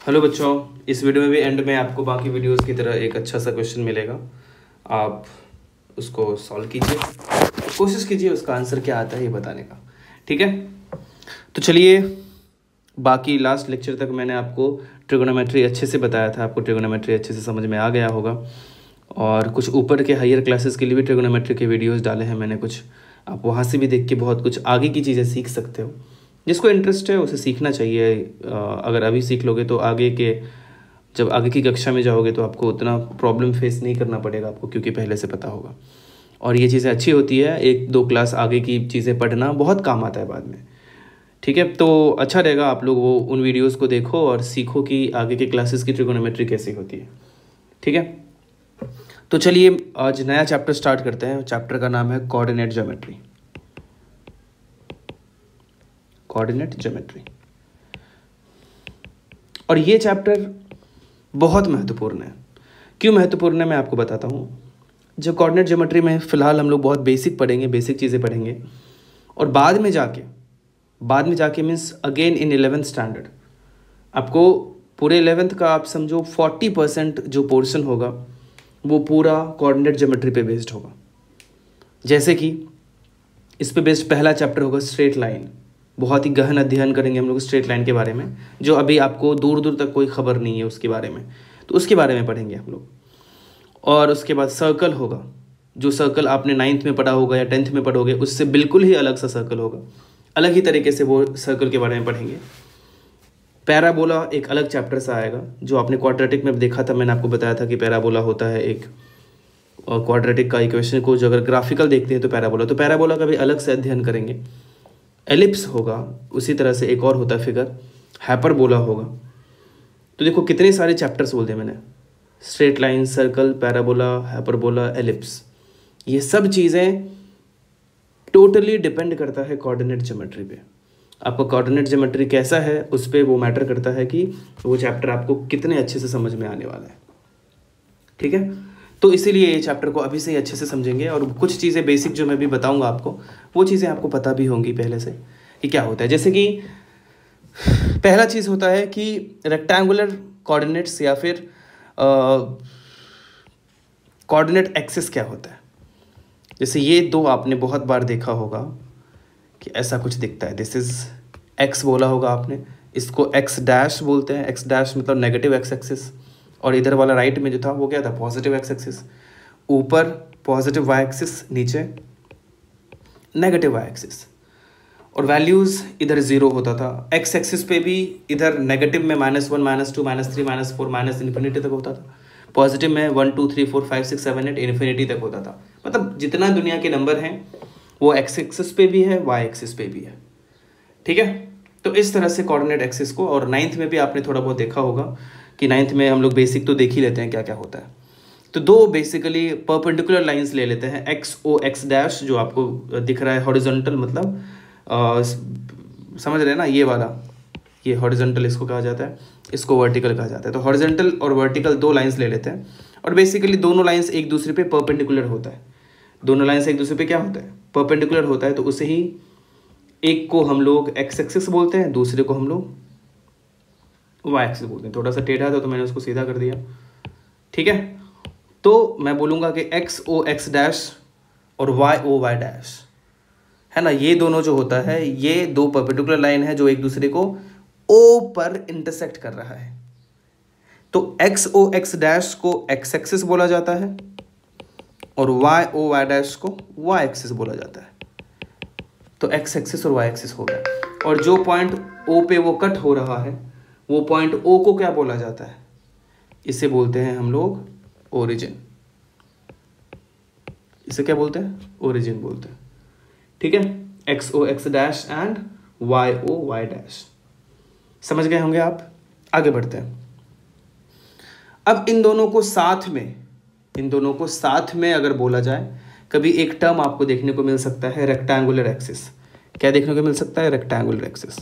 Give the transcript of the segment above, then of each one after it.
Hello बच्चों, इस video में भी एंड में आपको बाकी वीडियोस की तरह एक अच्छा सा क्वेश्चन मिलेगा। आप उसको सॉल्व कीजिए, कोशिश कीजिए उसका आंसर क्या आता है ये बताने का। ठीक है, तो चलिए, बाकी लास्ट लेक्चर तक मैंने आपको ट्रिगोनोमेट्री अच्छे से बताया था, आपको ट्रिगोनोमेट्री अच्छे से समझ में आ गया होगा। और कुछ ऊपर के हायर क्लासेस के लिए भी ट्रिगोनोमेट्री के वीडियोस डाले हैं मैंने कुछ, आप वहाँ से भी देख के बहुत कुछ आगे की चीज़ें सीख सकते हो। जिसको इंटरेस्ट है उसे सीखना चाहिए। अगर अभी सीख लोगे तो जब आगे की कक्षा में जाओगे तो आपको उतना प्रॉब्लम फेस नहीं करना पड़ेगा आपको, क्योंकि पहले से पता होगा। और ये चीज़ें अच्छी होती है, 1-2 क्लास आगे की चीज़ें पढ़ना बहुत काम आता है बाद में। ठीक है, तो अच्छा रहेगा आप लोग वो उन वीडियोस को देखो और सीखो कि आगे के क्लासेस की ट्रिगोनोमेट्री कैसी होती है। ठीक है, तो चलिए आज नया चैप्टर स्टार्ट करते हैं। चैप्टर का नाम है कोऑर्डिनेट ज्योमेट्री। कोऑर्डिनेट ज्योमेट्री, और ये चैप्टर बहुत महत्वपूर्ण है। क्यों महत्वपूर्ण है मैं आपको बताता हूँ। जब कोऑर्डिनेट ज्योमेट्री में फ़िलहाल हम लोग बहुत बेसिक पढ़ेंगे, बेसिक चीज़ें पढ़ेंगे, और बाद में जाके means again in 11th standard आपको पूरे 11th का आप समझो 40% जो पोर्शन होगा वो पूरा कोऑर्डिनेट ज्योमेट्री पे बेस्ड होगा। जैसे कि इस पे बेस्ड पहला चैप्टर होगा स्ट्रेट लाइन। बहुत ही गहन अध्ययन करेंगे हम लोग स्ट्रेट लाइन के बारे में, जो अभी आपको दूर दूर तक कोई खबर नहीं है उसके बारे में, तो उसके बारे में पढ़ेंगे हम लोग। और उसके बाद सर्कल होगा, जो सर्कल आपने 9th में पढ़ा होगा या 10th में पढ़ोगे उससे बिल्कुल ही अलग सा सर्कल होगा, अलग ही तरीके से वो सर्कल के बारे में पढ़ेंगे। पैराबोला एक अलग चैप्टर सा आएगा, जो आपने क्वाड्रेटिक में देखा था, मैंने आपको बताया था कि पैराबोला होता है एक क्वाड्रेटिक का इक्वेशन को जो अगर ग्राफिकल देखते हैं तो पैराबोला का भी अलग से अध्ययन करेंगे। एलिप्स होगा, उसी तरह से एक और होता है फिगर, हाइपरबोला होगा। तो देखो कितने सारे चैप्टर्स बोल दिए मैंने, straight line, circle, parabola, hyperbola, ellipse. ये सब चीज़ें टोटली डिपेंड करता है कोऑर्डिनेट ज्योमेट्री पे। आपका कोऑर्डिनेट ज्योमेट्री कैसा है उस पर वो मैटर करता है कि वो चैप्टर आपको कितने अच्छे से समझ में आने वाला है। ठीक है, तो इसीलिए ये चैप्टर को अभी से ही अच्छे से समझेंगे, और कुछ चीज़ें बेसिक जो मैं भी बताऊंगा आपको वो चीज़ें आपको पता भी होंगी पहले से कि क्या होता है। जैसे कि पहला चीज़ होता है कि रेक्टेंगुलर कोऑर्डिनेट्स या फिर कोऑर्डिनेट एक्सिस क्या होता है। जैसे ये दो आपने बहुत बार देखा होगा कि ऐसा कुछ दिखता है, दिस इज एक्स बोला होगा आपने, इसको एक्स डैश बोलते हैं। एक्स डैश मतलब नेगेटिव एक्स एक्सिस, और इधर वाला राइट में जो था वो क्या था, पॉजिटिव एक्स एक्सिस। ऊपर पॉजिटिव वाई एक्सिस, नीचे नेगेटिव वाई एक्सिस, और वैल्यूज़ इधर 0 होता था। एक्स एक्सिस पे भी इधर नेगेटिव में -1, -2, -3, -4, माइनस इन्फिनिटी तक होता था। पॉजिटिव में 1 2 3 4 5 6 7 8 इन्फिनिटी तक होता था। मतलब जितना दुनिया के नंबर हैं वो एक्स एक्सिस पे भी है, वाई एक्सिस पे भी है। ठीक है, तो इस तरह से कोऑर्डिनेट एक्सिस को, और 9th में भी आपने थोड़ा बहुत देखा होगा कि 9th में हम लोग बेसिक तो देख ही लेते हैं क्या क्या होता है। तो दो बेसिकली परपेंडिकुलर लाइंस ले लेते हैं, एक्स ओ एक्स डैश जो आपको दिख रहा है हॉरिजॉन्टल, मतलब समझ रहे हैं ना, ये वाला, ये हॉरिजॉन्टल इसको कहा जाता है, इसको वर्टिकल कहा जाता है। तो हॉरिजॉन्टल और वर्टिकल दो लाइंस ले लेते हैं, और बेसिकली दोनों लाइंस एक दूसरे पे परपेंडिकुलर होता है। दोनों लाइंस एक दूसरे पे क्या होता है, परपेंडिकुलर होता है। तो उसे ही एक को हम लोग एक्स एक्सिस बोलते हैं, दूसरे को हम लोग वाई एक्सिस बोलते हैं। थोड़ा सा टेढ़ा था तो मैंने उसको सीधा कर दिया। ठीक है, तो मैं बोलूँगा कि एक्स ओ एक्स डैश और वाई ओ वाई डैश है ना, ये दोनों जो होता है ये दो परपेंडिकुलर लाइन है जो एक दूसरे को ओ पर इंटरसेक्ट कर रहा है। तो एक्स ओ एक्स डैश को एक्स एक्सिस बोला जाता है, और वाई ओ वाई डैश को वाई एक्सिस बोला जाता है। तो एक्स एक्सिस और वाई एक्सिस हो गया, और जो पॉइंट ओ पे वो कट हो रहा है वो पॉइंट ओ को क्या बोला जाता है, इसे बोलते हैं हम लोग ओरिजिन। इसे क्या बोलते हैं, ओरिजिन बोलते हैं। ठीक है, X O X dash and Y O Y dash. समझ गए होंगे आप। आगे बढ़ते हैं। अब इन दोनों को साथ में अगर बोला जाए, कभी एक टर्म आपको देखने को मिल सकता है रेक्टेंगुलर एक्सिस। क्या देखने को मिल सकता है, रेक्टेंगुलर एक्सिस।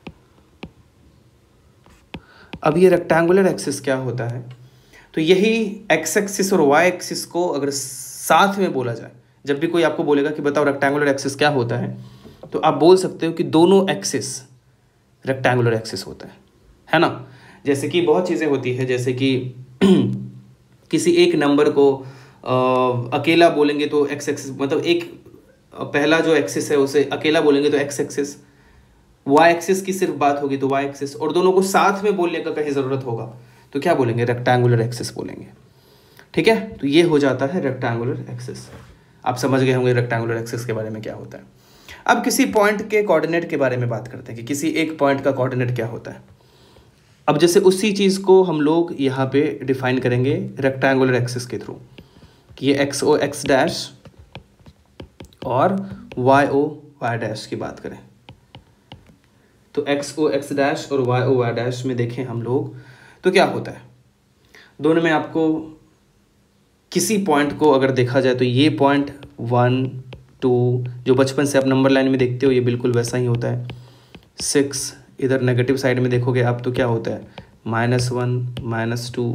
अब ये रेक्टेंगुलर एक्सिस क्या होता है, तो यही एक्स एक्सिस और वाई एक्सिस को अगर साथ में बोला जाए, जब भी कोई आपको बोलेगा कि बताओ रेक्टेंगुलर एक्सिस क्या होता है, तो आप बोल सकते हो कि दोनों एक्सिस रेक्टेंगुलर एक्सिस होता है ना। जैसे कि बहुत चीज़ें होती है, जैसे कि किसी एक नंबर को अकेला बोलेंगे तो एक्स एक्सिस, मतलब एक पहला जो एक्सिस है उसे अकेला बोलेंगे तो एक्स एक्सिस, वाई एक्सिस की सिर्फ बात होगी तो वाई एक्सिस, और दोनों को साथ में बोलने का कहीं ज़रूरत होगा तो क्या बोलेंगे, रेक्टेंगुलर एक्सिस बोलेंगे। ठीक है, तो ये हो जाता है रेक्टेंगुलर एक्सिस। आप समझ गए होंगे रेक्टेंगुलर एक्सिस के बारे में क्या होता है। अब किसी पॉइंट के कोऑर्डिनेट के बारे में बात करते हैं कि किसी एक पॉइंट का कोऑर्डिनेट क्या होता है। अब जैसे उसी चीज़ को हम लोग यहाँ पे डिफाइन करेंगे रेक्टेंगुलर एक्सिस के थ्रू कि ये एक्स ओ एक्स डैश और वाई ओ वाई डैश की बात करें तो एक्स ओ एक्स डैश और वाई ओ वाई डैश में देखें हम लोग तो क्या होता है, दोनों में आपको किसी पॉइंट को अगर देखा जाए तो ये पॉइंट 1 2 जो बचपन से आप नंबर लाइन में देखते हो ये बिल्कुल वैसा ही होता है। 6 इधर नेगेटिव साइड में देखोगे आप तो क्या होता है, -1 -2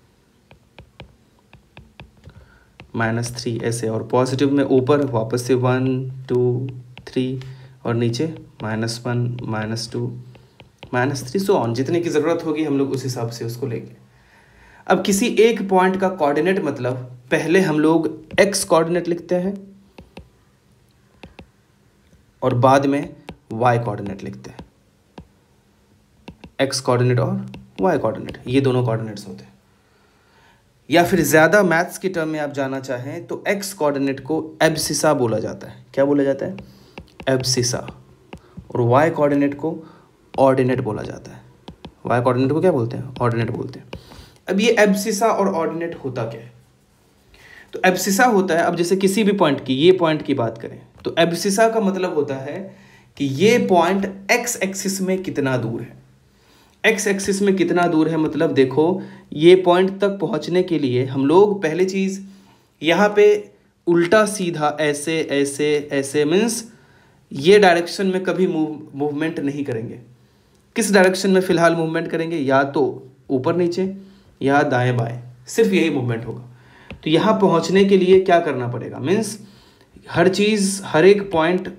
-3 ऐसे, और पॉजिटिव में ऊपर वापस से 1 2 3 और नीचे -1 -2 -3 सो ऑन, जितने की ज़रूरत होगी हम लोग उस हिसाब से उसको लेंगे। अब किसी एक पॉइंट का कोऑर्डिनेट मतलब पहले हम लोग एक्स कोऑर्डिनेट लिखते हैं और बाद में वाई कोऑर्डिनेट लिखते हैं। एक्स कोऑर्डिनेट और वाई कोऑर्डिनेट ये दोनों कोऑर्डिनेट्स होते हैं। या फिर ज़्यादा मैथ्स की टर्म में आप जाना चाहें तो एक्स कोऑर्डिनेट को एब्सिसा बोला जाता है। क्या बोला जाता है, एब्सिसा, और वाई कोऑर्डिनेट को ऑर्डिनेट बोला जाता है। वाई कोऑर्डिनेट को क्या बोलते हैं, ऑर्डिनेट बोलते हैं। अब ये एब्सिसा और ऑर्डिनेट होता क्या है, तो एब्सिसा होता है, अब जैसे किसी भी पॉइंट की, ये पॉइंट की बात करें तो एब्सिसा का मतलब होता है कि ये पॉइंट एक्स एक्सिस में कितना दूर है। एक्स एक्सिस में कितना दूर है मतलब देखो ये पॉइंट तक पहुंचने के लिए हम लोग पहले चीज़ यहाँ पे उल्टा सीधा ऐसे ऐसे ऐसे मीन्स ये डायरेक्शन में कभी मूवमेंट नहीं करेंगे। किस डायरेक्शन में फ़िलहाल मूवमेंट करेंगे, या तो ऊपर नीचे या दाएं बाएं, सिर्फ यही मूवमेंट होगा। तो यहाँ पहुँचने के लिए क्या करना पड़ेगा, मीन्स हर चीज़ हर एक पॉइंट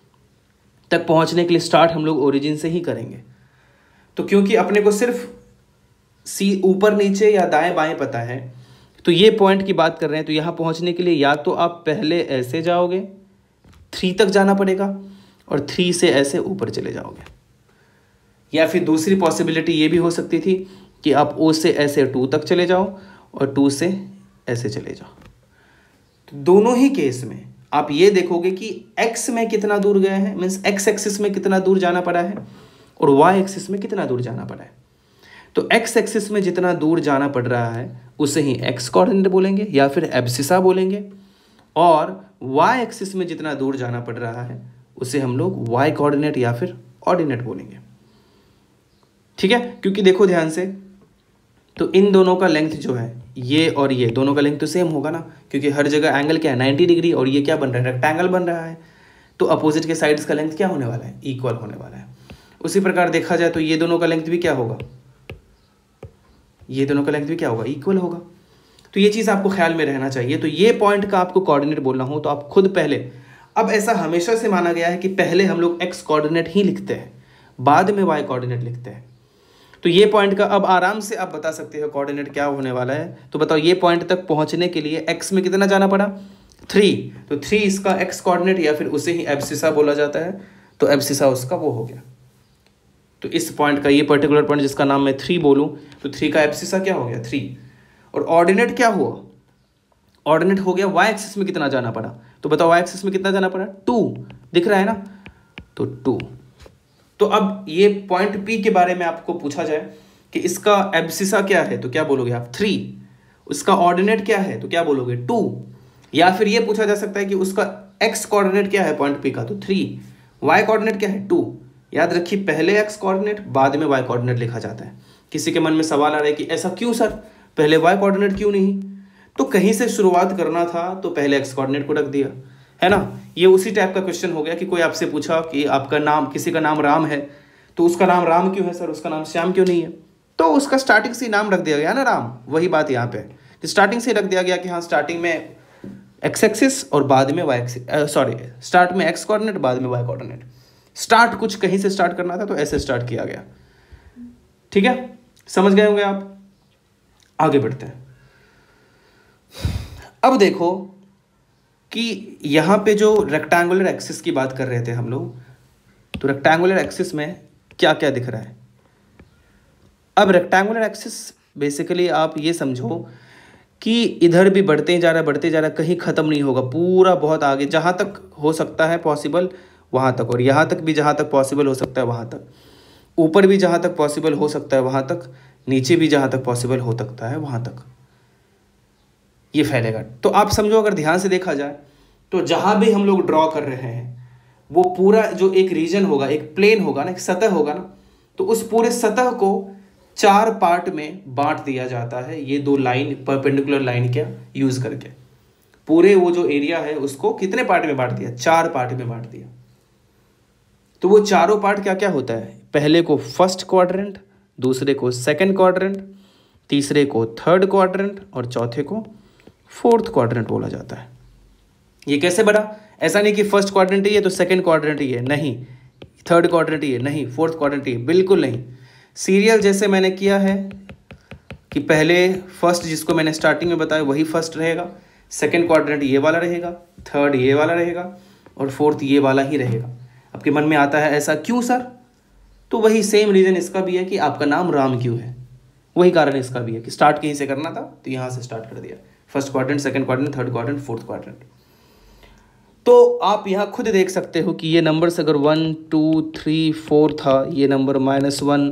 तक पहुँचने के लिए स्टार्ट हम लोग ओरिजिन से ही करेंगे। तो क्योंकि अपने को सिर्फ सी ऊपर नीचे या दाएं बाएं पता है तो ये पॉइंट की बात कर रहे हैं, तो यहाँ पहुँचने के लिए या तो आप पहले ऐसे जाओगे 3 तक जाना पड़ेगा और 3 से ऐसे ऊपर चले जाओगे, या फिर दूसरी पॉसिबिलिटी ये भी हो सकती थी कि आप O से ऐसे 2 तक चले जाओ और 2 से ऐसे चले जाओ। तो दोनों ही केस में आप ये देखोगे कि x में कितना दूर गए हैं, मीन्स x एक्सिस में कितना दूर जाना पड़ा है और y एक्सिस में कितना दूर जाना पड़ा है। तो x एक्सिस में जितना दूर जाना पड़ रहा है उसे ही x कोऑर्डिनेट बोलेंगे या फिर एब्सिसा बोलेंगे, और y एक्सिस में जितना दूर जाना पड़ रहा है उसे हम लोग y कोऑर्डिनेट या फिर ऑर्डिनेट बोलेंगे। ठीक है, क्योंकि देखो ध्यान से, तो इन दोनों का लेंथ जो है ये और ये दोनों का लेंथ तो सेम होगा ना, क्योंकि हर जगह एंगल क्या है 90 डिग्री, और ये क्या बन रहा है, रेक्टेंगल बन रहा है। तो अपोजिट के साइड्स का लेंथ क्या होने वाला है, इक्वल होने वाला है। उसी प्रकार देखा जाए तो ये दोनों का लेंथ भी क्या होगा, ये दोनों का लेंथ भी क्या होगा, इक्वल होगा। तो ये चीज़ आपको ख्याल में रहना चाहिए। तो ये पॉइंट का आपको कोऑर्डिनेट बोलना हो तो आप खुद पहले, अब ऐसा हमेशा से माना गया है कि पहले हम लोग एक्स कोऑर्डिनेट ही लिखते हैं बाद में वाई कोऑर्डिनेट लिखते हैं। तो ये पॉइंट का अब आराम से आप बता सकते हो कोऑर्डिनेट क्या होने वाला है। तो बताओ ये पॉइंट तक पहुंचने के लिए एक्स में कितना जाना पड़ा, 3, तो 3 इसका एक्स कोऑर्डिनेट या फिर उसे ही एब्सिसा बोला जाता है। तो एब्सिसा उसका वो हो गया। तो इस पॉइंट का, ये पर्टिकुलर पॉइंट जिसका नाम मैं 3 बोलूं तो 3 का एब्सिसा क्या हो गया, 3। और ऑर्डिनेट क्या हुआ, ऑर्डिनेट हो गया वाई एक्सिस में कितना जाना पड़ा। तो बताओ वाई एक्सिस में कितना जाना पड़ा, 2 दिख रहा है ना, तो 2। तो अब ये पॉइंट P के बारे में आपको पूछा जाए कि इसका एब्सिसा क्या है तो क्या बोलोगे आप, 3। उसका ऑर्डिनेट क्या है तो क्या बोलोगे, 2। या फिर ये पूछा जा सकता है कि उसका एक्स कोऑर्डिनेट क्या है पॉइंट P का, तो 3। वाई कोऑर्डिनेट क्या है, 2। याद रखिए पहले एक्स कोऑर्डिनेट बाद में वाई कोऑर्डिनेट लिखा जाता है। किसी के मन में सवाल आ रहा है कि ऐसा क्यों सर, पहले वाई कोऑर्डिनेट क्यों नहीं। तो कहीं से शुरुआत करना था तो पहले एक्स कोऑर्डिनेट को रख दिया, है ना। ये उसी टाइप का क्वेश्चन हो गया कि कोई आपसे पूछा कि आपका नाम, किसी का नाम राम है तो उसका नाम राम क्यों है सर, उसका नाम श्याम क्यों नहीं है। तो उसका स्टार्टिंग से नाम रख दिया गया ना राम। वही बात यहाँ पे कि स्टार्टिंग से रख दिया गया कि हाँ स्टार्टिंग में एक्स एक्सिस और बाद में वाई एक्सिस, सॉरी स्टार्ट में एक्स कोऑर्डिनेट बाद में वाई कोऑर्डिनेट। स्टार्ट कुछ कहीं से स्टार्ट करना था तो ऐसे स्टार्ट किया गया। ठीक है, समझ गए होंगे आप। आगे बढ़ते हैं। अब देखो कि यहाँ पे जो रेक्टेंगुलर एक्सिस की बात कर रहे थे हम लोग, तो रेक्टेंगुलर एक्सिस में क्या क्या दिख रहा है। अब रेक्टेंगुलर एक्सिस बेसिकली आप ये समझो कि इधर भी बढ़ते जा रहा, कहीं ख़त्म नहीं होगा, पूरा बहुत आगे जहाँ तक हो सकता है पॉसिबल वहाँ तक, और यहाँ तक भी जहाँ तक पॉसिबल हो सकता है वहाँ तक, ऊपर भी जहाँ तक पॉसिबल हो सकता है वहाँ तक, नीचे भी जहाँ तक पॉसिबल हो सकता है वहाँ तक ये फैलेगा। तो आप समझो अगर ध्यान से देखा जाए तो जहाँ भी हम लोग ड्रॉ कर रहे हैं वो पूरा जो एक रीजन होगा, एक प्लेन होगा ना, एक सतह होगा ना, तो उस पूरे सतह को 4 पार्ट में बांट दिया जाता है, ये 2 लाइन परपेंडिकुलर लाइन का यूज करके। पूरे वो जो एरिया है उसको कितने पार्ट में बांट दिया, 4 पार्ट में बांट दिया। तो वो चारों पार्ट क्या क्या होता है, पहले को फर्स्ट क्वाड्रेंट, दूसरे को सेकंड क्वाड्रेंट, तीसरे को थर्ड क्वाड्रेंट और चौथे को फोर्थ क्वाड्रेंट बोला जाता है। ये कैसे बना, ऐसा नहीं कि फर्स्ट क्वाड्रेंट ही है तो सेकंड क्वाड्रेंट ही है, नहीं, थर्ड क्वाड्रेंट ही है, नहीं, फोर्थ क्वाड्रेंट ही है, बिल्कुल नहीं। सीरियल जैसे मैंने किया है कि पहले फर्स्ट जिसको मैंने स्टार्टिंग में बताया वही फर्स्ट रहेगा, सेकंड क्वाड्रेंट ये वाला रहेगा, थर्ड ये वाला रहेगा और फोर्थ ये वाला ही रहेगा। आपके मन में आता है ऐसा क्यों सर, तो वही सेम रीज़न इसका भी है कि आपका नाम राम क्यों है, वही कारण इसका भी है कि स्टार्ट कहीं से करना था तो यहाँ से स्टार्ट कर दिया, first quadrant, second quadrant, third quadrant, fourth quadrant. तो आप यहाँ खुद देख सकते हो कि ये नंबर्स अगर 1 2 3 4 था, ये नंबर -1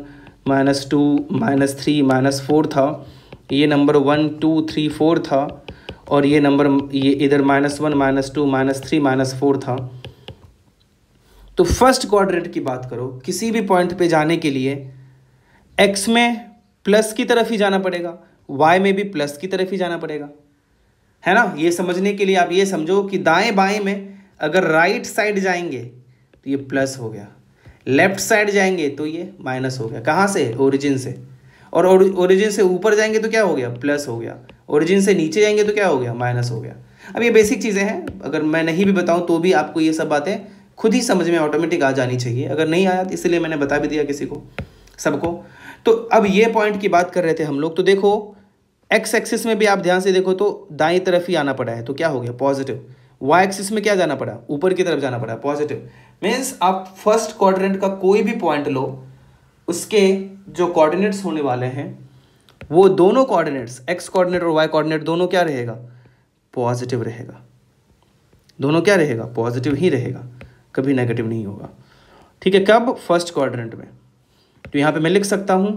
-2 -3 -4 था, ये नंबर 1 2 3 4 था, और ये नंबर ये इधर -1 -2 -3 -4 था। तो फर्स्ट क्वाड्रेंट की बात करो, किसी भी पॉइंट पे जाने के लिए एक्स में प्लस की तरफ ही जाना पड़ेगा, वाई में भी प्लस की तरफ ही जाना पड़ेगा, है ना। ये समझने के लिए आप ये समझो कि दाएं बाएं में अगर राइट साइड जाएंगे तो ये प्लस हो गया, लेफ्ट साइड जाएंगे तो ये माइनस हो गया। कहाँ से, ओरिजिन से, और ओरिजिन से ऊपर जाएंगे तो क्या हो गया, प्लस हो गया, ओरिजिन से नीचे जाएंगे तो क्या हो गया, माइनस हो गया। अब ये बेसिक चीज़ें हैं, अगर मैं नहीं भी बताऊं तो भी आपको ये सब बातें खुद ही समझ में ऑटोमेटिक आ जानी चाहिए। अगर नहीं आया तो इसलिए मैंने बता भी दिया किसी को, सबको। तो अब ये पॉइंट की बात कर रहे थे हम लोग, तो देखो एक्स एक्सिस में भी आप ध्यान से देखो तो दाईं तरफ ही आना पड़ा है, तो क्या हो गया, पॉजिटिव। वाई एक्सिस में क्या जाना पड़ा, ऊपर की तरफ जाना पड़ा, पॉजिटिव। मीन्स आप फर्स्ट क्वाड्रेंट का कोई भी पॉइंट लो, उसके जो कोऑर्डिनेट्स होने वाले हैं वो दोनों कोऑर्डिनेट्स, एक्स कोऑर्डिनेट और वाई कोऑर्डिनेट दोनों क्या रहेगा, पॉजिटिव रहेगा। दोनों क्या रहेगा, पॉजिटिव ही रहेगा, कभी नेगेटिव नहीं होगा। ठीक है, कब, फर्स्ट क्वाड्रेंट में। तो यहाँ पे मैं लिख सकता हूँ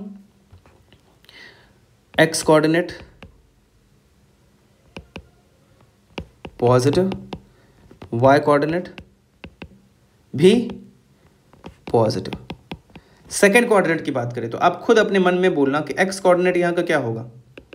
X coordinate positive, Y coordinate भी पॉजिटिव। सेकेंड क्वाड्रेंट की बात करें तो आप खुद अपने मन में बोलना कि एक्स कोऑर्डिनेट यहाँ का क्या होगा।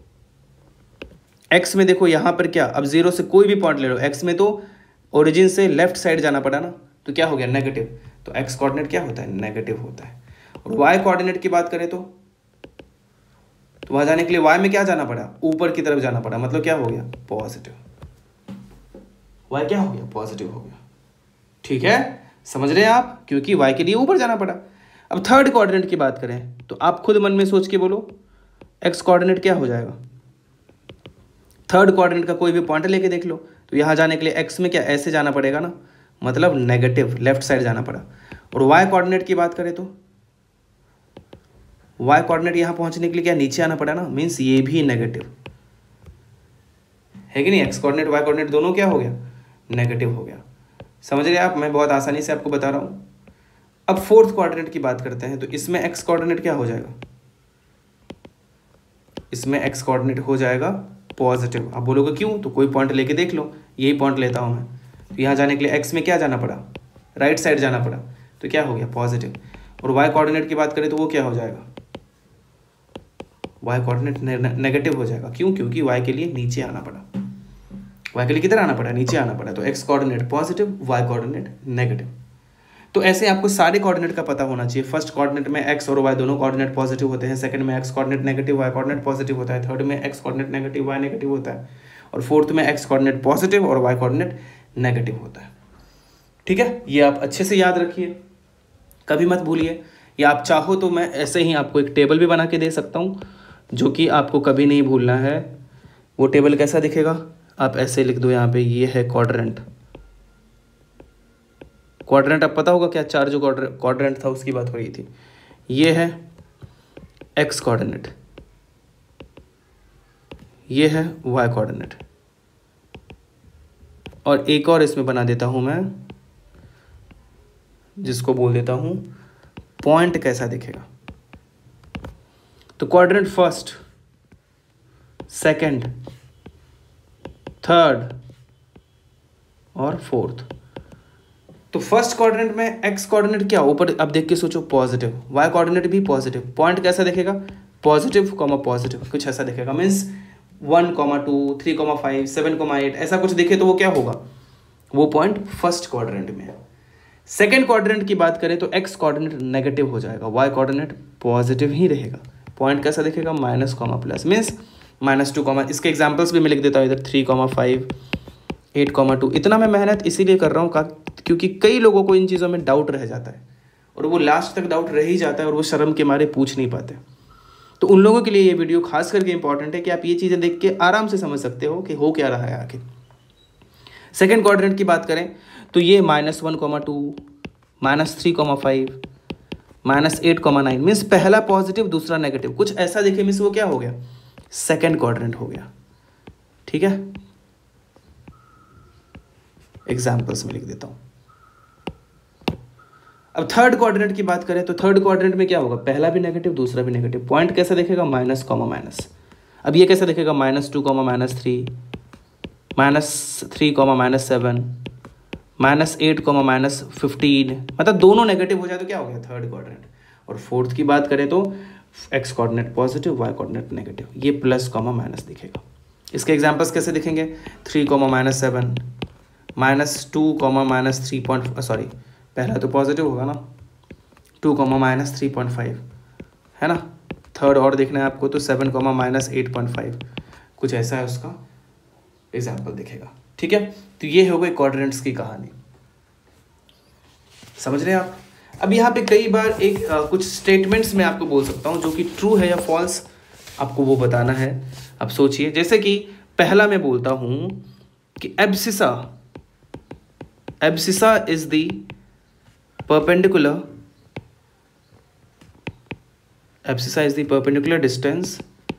एक्स में देखो यहाँ पर क्या, अब जीरो से कोई भी पॉइंट ले लो, एक्स में तो ओरिजिन से लेफ्ट साइड जाना पड़ा ना, तो क्या हो गया, नेगेटिव। तो एक्स कोऑर्डिनेट क्या होता है, नेगेटिव होता है। और वाई कोऑर्डिनेट की बात करें तो वहां जाने के लिए वाई में क्या जाना पड़ा, ऊपर की तरफ जाना पड़ा, मतलब क्या हो गया, पॉजिटिव। वाई क्या हो गया, पॉजिटिव हो गया। ठीक है, समझ रहे हैं आप, क्योंकि वाई के लिए ऊपर जाना पड़ा। अब थर्ड क्वाड्रेंट की बात करें तो आप खुद मन में सोच के बोलो एक्स कोऑर्डिनेट क्या हो जाएगा। थर्ड क्वाड्रेंट का कोई भी पॉइंट लेके देख लो, तो यहाँ जाने के लिए एक्स में क्या, ऐसे जाना पड़ेगा ना, मतलब नेगेटिव, लेफ्ट साइड जाना पड़ा। और वाई कोऑर्डिनेट की बात करें तो वाई कोऑर्डिनेट यहाँ पहुंचने के लिए क्या, नीचे आना पड़ा ना, मीन्स ये भी नेगेटिव है कि नहीं। एक्स कोऑर्डिनेट वाई कोऑर्डिनेट दोनों क्या हो गया, नेगेटिव हो गया। समझ रहे आप, मैं बहुत आसानी से आपको बता रहा हूँ। अब फोर्थ क्वाड्रेंट की बात करते हैं, तो इसमें एक्स कोऑर्डिनेट क्या हो जाएगा, इसमें एक्स कोऑर्डिनेट हो जाएगा पॉजिटिव। आप बोलोगे क्यों, तो कोई पॉइंट लेके देख लो, यही पॉइंट लेता हूँ मैं। तो यहाँ जाने के लिए एक्स में क्या जाना पड़ा, राइट साइड जाना पड़ा, तो क्या हो गया, पॉजिटिव। और वाई कोऑर्डिनेट की बात करें तो वो क्या हो जाएगा, वाई कोऑर्डिनेट नेगेटिव हो जाएगा। क्यों, क्योंकि वाई के लिए नीचे आना पड़ा, वाई के लिए किधर आना पड़ा, नीचे आना पड़ा। तो X coordinate positive, Y coordinate negative. तो ऐसे आपको सारे कोऑर्डिनेट का पता होना चाहिए। फर्स्ट कोऑर्डिनेट में एक्स और वाई दोनों कोऑर्डिनेट पॉजिटिव होते हैं, सेकंड में X coordinate negative, Y coordinate positive होता है, थर्ड में X coordinate negative, Y negative होता है, और फोर्थ में एक्स कोऑर्डिनेट पॉजिटिव और वाई कोऑर्डिनेट नेगेटिव होता है। ठीक है, ये आप अच्छे से याद रखिए, कभी मत भूलिए। या आप चाहो तो मैं ऐसे ही आपको एक टेबल भी बना के दे सकता हूँ जो कि आपको कभी नहीं भूलना है। वो टेबल कैसा दिखेगा, आप ऐसे लिख दो यहाँ पे, ये है क्वाड्रेंट। क्वाड्रेंट अब पता होगा क्या, चार जो क्वाड्रेंट था उसकी बात हो रही थी। ये है एक्स कोऑर्डिनेट, ये है वाई कोऑर्डिनेट, और एक और इसमें बना देता हूं मैं जिसको बोल देता हूं पॉइंट कैसा दिखेगा। तो क्वाड्रेंट फर्स्ट, सेकंड, थर्ड और फोर्थ। तो फर्स्ट क्वाड्रेंट में एक्स कोऑर्डिनेट क्या, ऊपर अब देख के सोचो पॉजिटिव, वाई कोऑर्डिनेट भी पॉजिटिव, पॉइंट कैसा दिखेगा, पॉजिटिव कॉमा पॉजिटिव, कुछ ऐसा दिखेगा। मीन्स 1,2, 3,5, 7,8 ऐसा कुछ दिखे तो वो क्या होगा, वो पॉइंट फर्स्ट क्वाड्रेंट में है। सेकेंड क्वाड्रेंट की बात करें तो एक्स कोऑर्डिनेट नेगेटिव हो जाएगा, वाई कोऑर्डिनेट पॉजिटिव ही रहेगा। पॉइंट कैसा दिखेगा, माइनस कॉमा प्लस, मीन्स -2, इसके एग्जाम्पल्स भी मैं लिख देता हूँ इधर, 3,5, 8,2। इतना मैं मेहनत इसीलिए कर रहा हूँ क्योंकि कई लोगों को इन चीज़ों में डाउट रह जाता है और वो लास्ट तक डाउट रह ही जाता है और वो शर्म के मारे पूछ नहीं पाते। तो उन लोगों के लिए ये वीडियो खास करके इंपॉर्टेंट है कि आप ये चीज़ें देख के आराम से समझ सकते हो कि हो क्या रहा है आखिर। सेकेंड क्वाड्रेंट की बात करें तो ये -1,2, -3,5, -8,9 मीन्स पहला पॉजिटिव दूसरा नेगेटिव, कुछ ऐसा देखे मीन्स वो क्या हो गया, सेकेंड क्वाड्रेंट हो गया। ठीक है, एग्जाम्पल्स में लिख देता हूं। अब थर्ड क्वाड्रेंट की बात करें तो थर्ड क्वाड्रेंट में क्या होगा, पहला भी नेगेटिव दूसरा भी नेगेटिव। पॉइंट कैसा दिखेगा, माइनस कॉमा माइनस। अब ये कैसा दिखेगा, -2, -3, -3, -7, -8, -15, मतलब दोनों नेगेटिव हो जाए तो क्या हो गया, थर्ड क्वाड्रेंट। और फोर्थ की बात करें तो X coordinate positive, Y coordinate negative, ये प्लस कॉमा माइनस दिखेगा। इसके एग्जांपल्स कैसे दिखेंगे, 3, -7, -2, -3, पहला तो पॉजिटिव होगा ना, 2, -3.5 है ना। थर्ड और देखना है आपको तो 7, -8.5, कुछ ऐसा है उसका एग्जाम्पल दिखेगा। ठीक है, तो ये हो गई क्वाड्रेंट्स की कहानी, समझ रहे हैं आप। अब यहाँ पे कई बार कुछ स्टेटमेंट्स मैं आपको बोल सकता हूँ जो कि ट्रू है या फॉल्स, आपको वो बताना है। अब सोचिए, जैसे कि पहला मैं बोलता हूँ कि abscissa is the perpendicular distance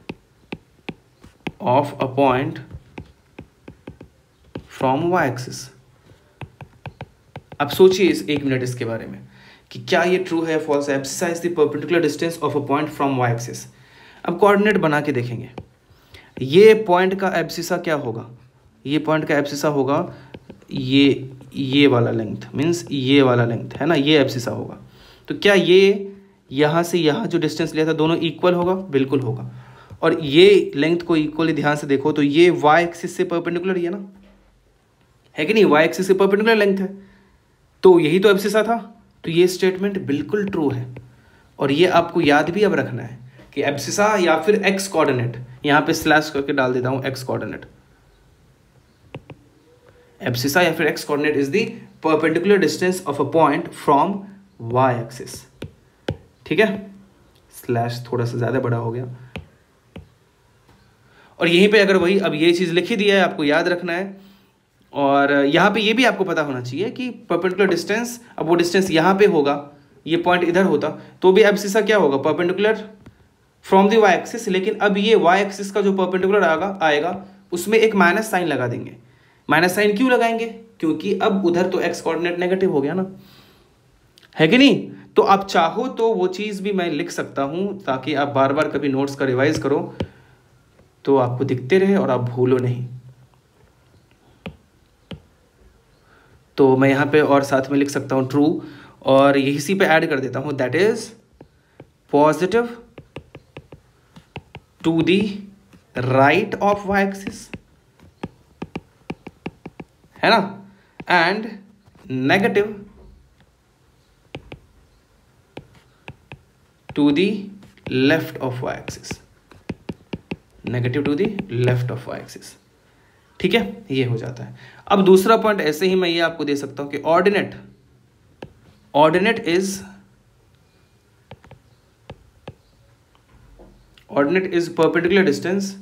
of a point from y-axis। अब सोचिए इस 1 मिनट इसके बारे में कि क्या ये ट्रू है या फॉल्स है। Abscissa is the perpendicular distance of a point from y-axis। अब कोऑर्डिनेट बना के देखेंगे, ये पॉइंट का एब्सिसा क्या होगा, ये पॉइंट का एब्सिसा होगा ये वाला लेंथ, मीन्स ये वाला लेंथ है ना, ये एब्सिसा होगा। तो क्या ये यहाँ से यहाँ जो डिस्टेंस लिया था दोनों इक्वल होगा, बिल्कुल होगा। और ये लेंथ को इक्वली ध्यान से देखो तो ये वाई एक्सिस से परपेंडिकुलर ही है ना, है कि नहीं, वाई एक्सिस से परपेंडिकुलर लेंथ है, तो यही तो एब्सिसा था। तो ये स्टेटमेंट बिल्कुल ट्रू है। और ये आपको याद भी अब रखना है कि एब्सिसा या फिर एक्स कोऑर्डिनेट, यहाँ पे स्लैश करके डाल देता हूँ एक्स कोऑर्डिनेट, एब्सिसा या फिर X coordinate is the perpendicular distance of a point from Y axis. ठीक है, स्लैश थोड़ा सा ज्यादा बड़ा हो गया। और यहीं पे अगर वही अब ये चीज लिखी दी है, आपको याद रखना है। और यहाँ पे ये भी आपको पता होना चाहिए कि परपेंडिकुलर डिस्टेंस, अब वो डिस्टेंस यहाँ पे होगा, ये पॉइंट इधर होता तो भी एब्सिसा क्या होगा, perpendicular from the Y axis. लेकिन अब ये वाई एक्सिस का जो परपेंडिकुलर आएगा उसमें एक माइनस साइन लगा देंगे। माइनस साइन क्यों लगाएंगे, क्योंकि अब उधर तो एक्स कोऑर्डिनेट नेगेटिव हो गया ना, है कि नहीं। तो आप चाहो तो वो चीज भी मैं लिख सकता हूं ताकि आप बार बार कभी नोट्स का रिवाइज करो तो आपको दिखते रहे और आप भूलो नहीं। तो मैं यहां पे और साथ में लिख सकता हूं ट्रू, और इसी पे ऐड कर देता हूं that is positive to the right of Y axis, है ना, and negative to the left of Y axis, negative to the left of Y axis. ठीक है, ये हो जाता है। अब दूसरा पॉइंट ऐसे ही मैं ये आपको दे सकता हूं कि ordinate is ordinate is perpendicular distance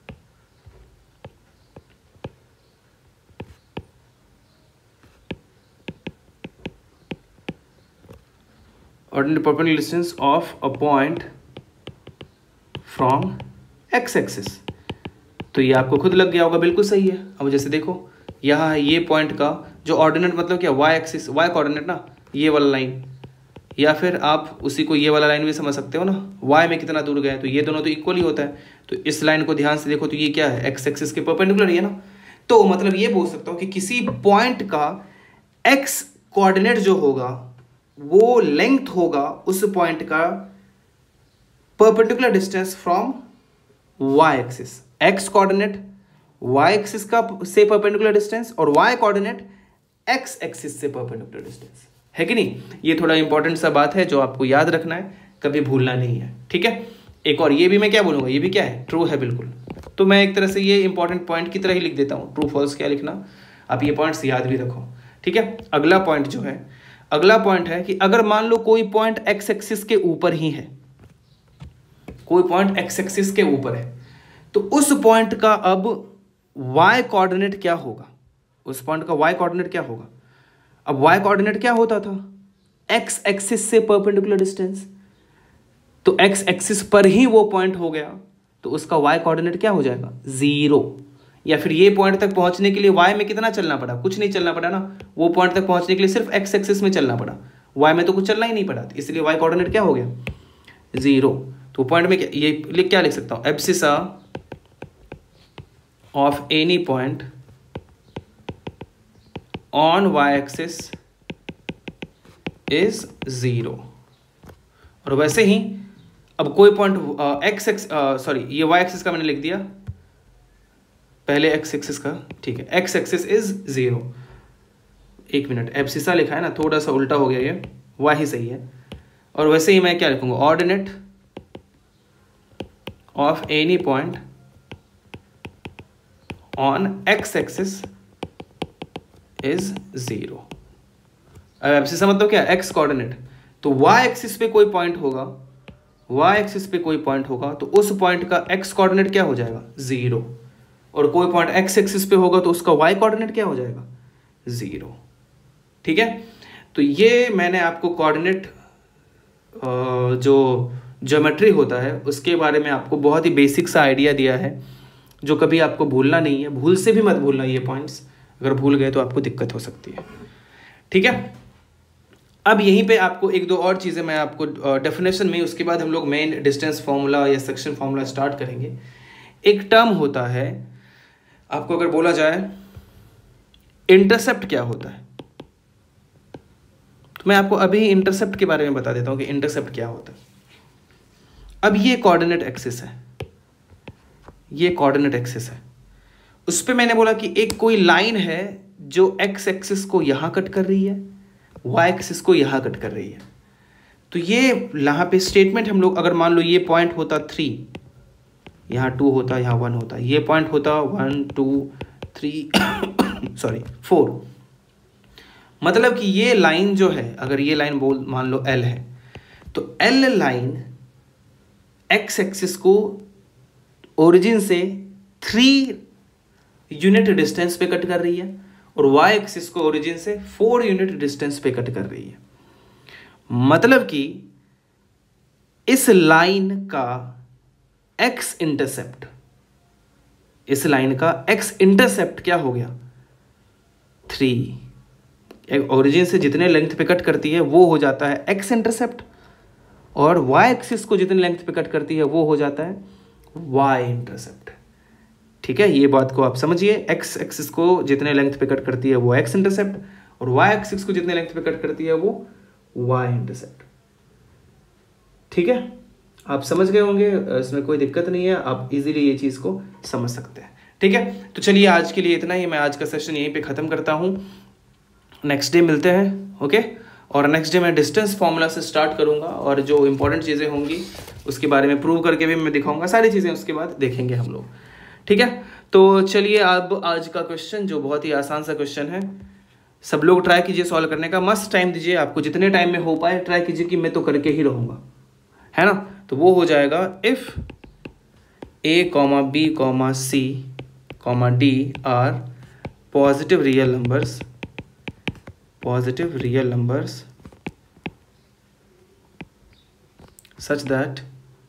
ordinate perpendicular distance of a point from x axis। तो ये आपको खुद लग गया होगा, बिल्कुल सही है। अब जैसे देखो यहाँ है ये पॉइंट का जो ऑर्डिनेट मतलब क्या, y एक्सिस, y कोऑर्डिनेट ना, ये वाला लाइन, या फिर आप उसी को ये वाला लाइन भी समझ सकते हो ना, y में कितना दूर गया, तो ये दोनों तो इक्वल ही होता है। तो इस लाइन को ध्यान से देखो तो ये क्या है, x एक्सिस के परपेंडिकुलर ही है ना। तो मतलब ये बोल सकता हूँ कि किसी पॉइंट का x कोऑर्डिनेट जो होगा वो लेंथ होगा उस पॉइंट का perpendicular distance from y axis. x coordinate y axis का से परपेंडिकुलर डिस्टेंस और y कोऑर्डिनेट x एक्सिस से परपेंडिकुलर डिस्टेंस, है कि नहीं। ये थोड़ा इंपॉर्टेंट सा बात है जो आपको याद रखना है, कभी भूलना नहीं है, ठीक है। एक और ये भी मैं क्या बोलूंगा, ये भी क्या है, ट्रू है बिल्कुल। तो मैं एक तरह से ये इंपॉर्टेंट पॉइंट की तरह ही लिख देता हूँ, ट्रू फॉल्स क्या लिखना, आप ये पॉइंट्स याद भी रखो, ठीक है। अगला पॉइंट जो है, अगला पॉइंट है कि अगर मान लो कोई पॉइंट x एक्सिस के ऊपर ही है, कोई पॉइंट x एक्सिस के ऊपर है, तो उस पॉइंट का अब y कोऑर्डिनेट क्या होगा, उस पॉइंट का y कोऑर्डिनेट क्या होगा। अब y कोऑर्डिनेट क्या होता था, x एक्सिस से परपेंडिकुलर डिस्टेंस, तो x एक्सिस पर ही वो पॉइंट हो गया, तो उसका y कोऑर्डिनेट क्या हो जाएगा, 0। या फिर ये पॉइंट तक पहुंचने के लिए y में कितना चलना पड़ा, कुछ नहीं चलना पड़ा ना, वो पॉइंट तक पहुंचने के लिए सिर्फ x एक्सिस में चलना पड़ा, y में तो कुछ चलना ही नहीं पड़ा, इसलिए y कोऑर्डिनेट क्या हो गया, 0। तो पॉइंट में ये क्या लिख सकता हूं, abscissa of any point on y axis is 0। और वैसे ही अब कोई पॉइंट ये y एक्सिस का मैंने लिख दिया पहले, x एक्सिस का, ठीक है, x एक्सिस इज 0। एक मिनट, एब्सिसा लिखा है ना, थोड़ा सा उल्टा हो गया ये, y ही सही है। और वैसे ही मैं क्या लिखूंगा, ordinate of any point on x axis is 0। अब एब्सिसा मतलब क्या, x कोऑर्डिनेट, तो y एक्सिस पे कोई पॉइंट होगा, y एक्सिस पे कोई पॉइंट होगा, तो उस पॉइंट का x कोऑर्डिनेट क्या हो जाएगा, 0। और कोई पॉइंट x एक्सिस पे होगा तो उसका y कोऑर्डिनेट क्या हो जाएगा, 0, ठीक है। तो ये मैंने आपको कोऑर्डिनेट जो ज्योमेट्री होता है उसके बारे में आपको बहुत ही बेसिक सा आइडिया दिया है, जो कभी आपको भूलना नहीं है, भूल से भी मत भूलना ये पॉइंट्स, अगर भूल गए तो आपको दिक्कत हो सकती है, ठीक है। अब यहीं पे आपको एक दो और चीज़ें मैं आपको डेफिनेशन में, उसके बाद हम लोग मेन डिस्टेंस फॉर्मूला या सेक्शन फॉर्मूला स्टार्ट करेंगे। एक टर्म होता है, आपको अगर बोला जाए इंटरसेप्ट क्या होता है, तो मैं आपको अभी इंटरसेप्ट के बारे में बता देता हूं कि इंटरसेप्ट क्या होता है। अब ये कोऑर्डिनेट एक्सिस है, ये कोऑर्डिनेट एक्सिस है, उस पे मैंने बोला कि एक कोई लाइन है जो x एक्सिस को यहां कट कर रही है, y एक्सिस को यहां कट कर रही है। तो ये यहाँ पे स्टेटमेंट हम लोग, अगर मान लो ये पॉइंट होता 3, यहाँ 2 होता, यहाँ 1 होता, ये पॉइंट होता 1 2 3 सॉरी 4, मतलब कि ये लाइन जो है, अगर ये लाइन मान लो L है, तो L लाइन x एक्सिस को ओरिजिन से 3 यूनिट डिस्टेंस पे कट कर रही है और y एक्सिस को ओरिजिन से 4 यूनिट डिस्टेंस पे कट कर रही है। मतलब कि इस लाइन का x इंटरसेप्ट, इस लाइन का x इंटरसेप्ट क्या हो गया, 3। ओरिजिन से जितने लेंथ पे कट करती है वो हो जाता है x इंटरसेप्ट, और y एक्सिस को जितने लेंथ पे कट करती है वो हो जाता है y इंटरसेप्ट, ठीक है। ये बात को आप समझिए, x एक्सिस को जितने लेंथ पे कट करती है वो x इंटरसेप्ट, और y एक्सिस को जितने लेंथ पे कट करती है वो y इंटरसेप्ट, ठीक है। आप समझ गए होंगे, इसमें कोई दिक्कत नहीं है, आप इजीली ये चीज़ को समझ सकते हैं, ठीक है। तो चलिए आज के लिए इतना ही, मैं आज का सेशन यहीं पे ख़त्म करता हूँ, नेक्स्ट डे मिलते हैं, ओके। और नेक्स्ट डे मैं डिस्टेंस फॉर्मूला से स्टार्ट करूँगा, और जो इंपॉर्टेंट चीज़ें होंगी उसके बारे में प्रूव करके भी मैं दिखाऊँगा, सारी चीज़ें उसके बाद देखेंगे हम लोग, ठीक है। तो चलिए अब आज का क्वेश्चन, जो बहुत ही आसान सा क्वेश्चन है, सब लोग ट्राई कीजिए सॉल्व करने का, मस्त टाइम दीजिए, आपको जितने टाइम में हो पाए ट्राई कीजिए कि मैं तो करके ही रहूँगा, है ना। तो वो हो जाएगा, if A comma B comma C comma D are positive real numbers such that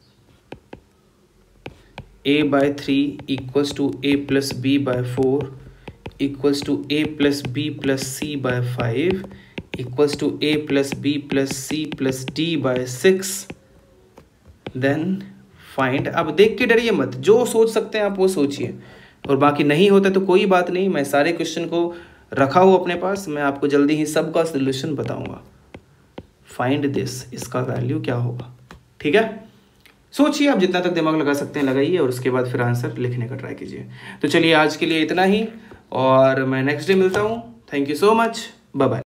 A by 3 equals to A plus B by 4 equals to A plus B plus C by 5 equals to A plus B plus C plus D by 6, then find। अब देख के डरिए मत, जो सोच सकते हैं आप वो सोचिए, और बाकी नहीं होता तो कोई बात नहीं, मैं सारे क्वेश्चन को रखा हूँ अपने पास, मैं आपको जल्दी ही सबका सोल्यूशन बताऊंगा। फाइंड दिस, इसका वैल्यू क्या होगा, ठीक है। सोचिए, आप जितना तक दिमाग लगा सकते हैं लगाइए, और उसके बाद फिर आंसर लिखने का ट्राई कीजिए। तो चलिए आज के लिए इतना ही, और मैं नेक्स्ट डे मिलता हूँ। Thank you so much, bye bye.